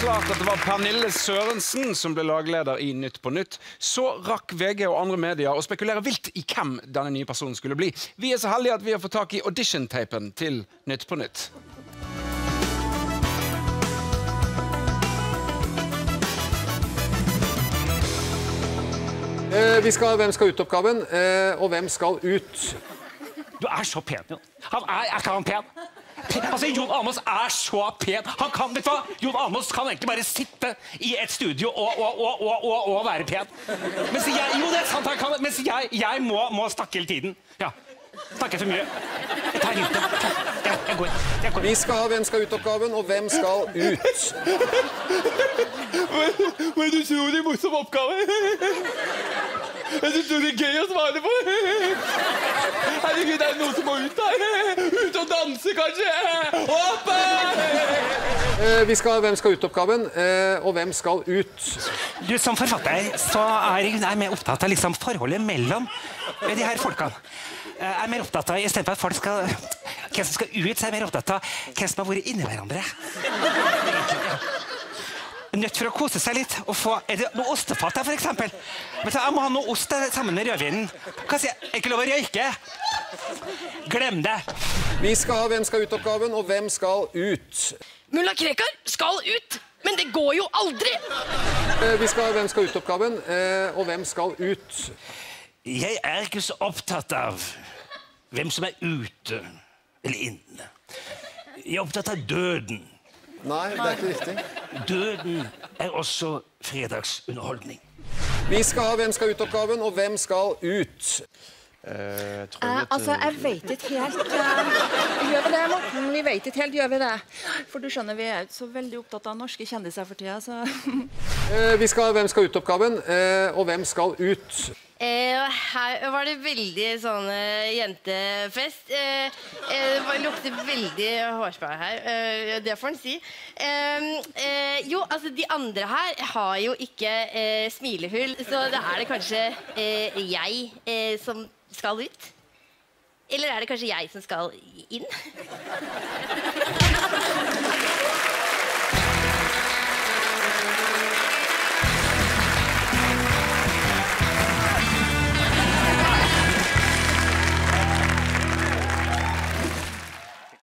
klart at det var Pernille Sørensen som ble lagleder i Nytt på Nytt, så rakk VG og andre medier å spekulere vilt i hvem denne nye personen skulle bli. Vi er så heldige at vi har fått tak i audition-tapen til Nytt på Nytt. Vi skal ha Hvem skal ut-oppgaven, og hvem skal ut? Du er så pen, Jon. Er ikke han pen? Altså, Jon Almaas er så pen. Han kan, vet du hva? Jon Almaas kan egentlig bare sitte i et studio og være pen. Mens jeg, jo, det er sant han kan, mens jeg må snakke hele tiden. Ja, snakker for mye. Jeg tar hintet. Jeg går. Vi skal ha Hvem skal ut-oppgaven, og hvem skal ut? Men du tror det er morsom oppgave. Jeg synes det er gøy å svare på. Herregud, det er noen som må ut her. Ut og danse, kanskje. Hoppa! Vi skal ha Hvem skal ut-oppgaven, og hvem skal ut? Du, som forfatter, så er jeg mer opptatt av liksom forholdet mellom de her folkene. Jeg er mer opptatt av, i stedet for at folk skal, hvem som skal ut, så er jeg mer opptatt av hvem som har vært inni hverandre. Nødt for å kose seg litt og få, er det noe ostefat her for eksempel? Men så, jeg må ha noe ost sammen med rødvinen. Hva sier jeg? Er ikke lov å røyke? Glem det. Vi skal ha Hvem skal ut-oppgaven, og hvem skal ut? Mulla Krekar skal ut, men det går jo aldri! Vi skal ha Hvem skal ut-oppgaven, og hvem skal ut? Jeg er ikke så opptatt av hvem som er ute eller inne. Jeg er opptatt av døden. Nei, det er ikke riktig. Døden er også fredagsunderholdning. Vi skal ha Hvem skal ut-oppgaven, og hvem skal ut? Altså, jeg vet ikke helt. Gjør vi det, Morten? Vi vet ikke helt, gjør vi det? For du skjønner, vi er så veldig opptatt av norske kjendiser for tida, så... Vi skal ha Hvem skal ut-oppgaven, og hvem skal ut? Her var det veldig sånn jentefest. Det lukter veldig hårspray her, det får en si. Jo, altså de andre her har jo ikke smilehull, så da er det kanskje jeg som skal ut. Eller er det kanskje jeg som skal inn?